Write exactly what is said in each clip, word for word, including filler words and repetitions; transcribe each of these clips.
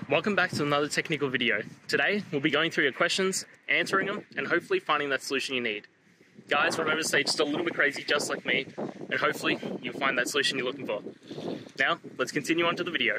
Welcome back to another technical video. Today, we'll be going through your questions, answering them, and hopefully finding that solution you need. Guys, remember to stay just a little bit crazy, just like me, and hopefully you'll find that solution you're looking for. Now, let's continue on to the video.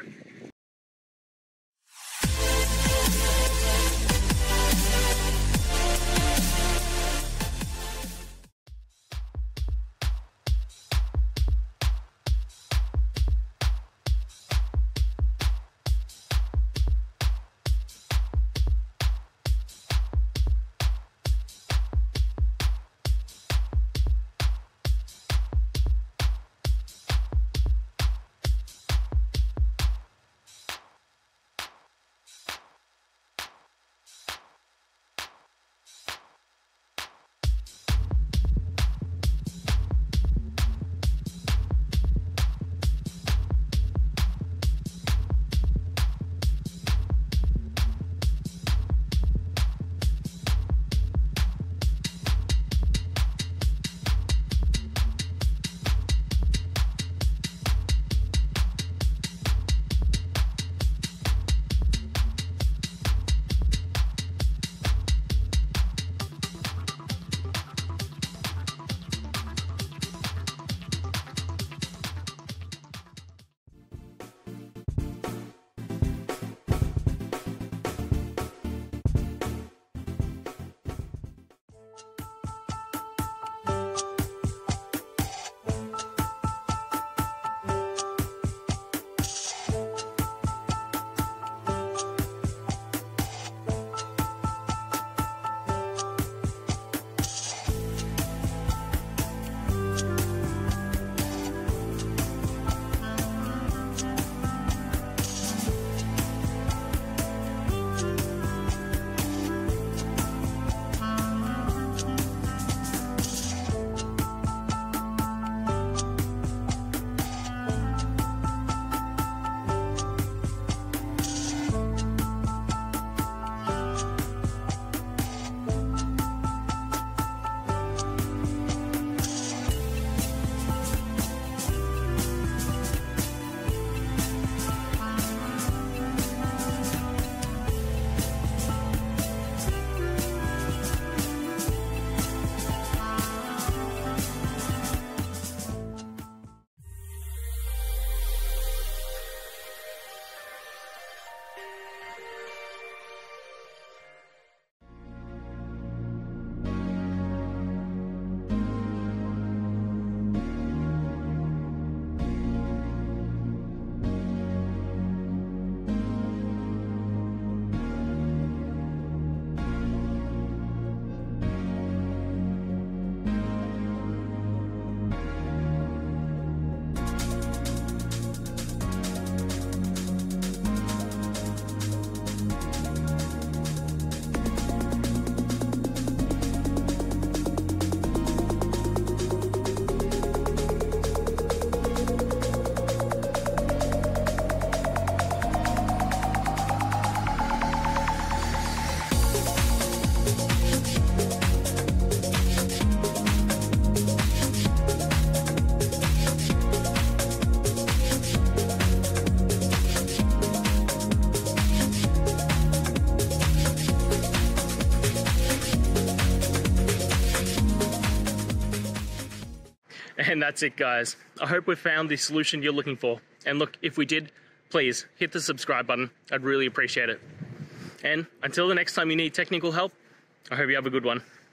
And that's it, guys. I hope we found the solution you're looking for. And look, if we did, please hit the subscribe button. I'd really appreciate it. And until the next time you need technical help, I hope you have a good one.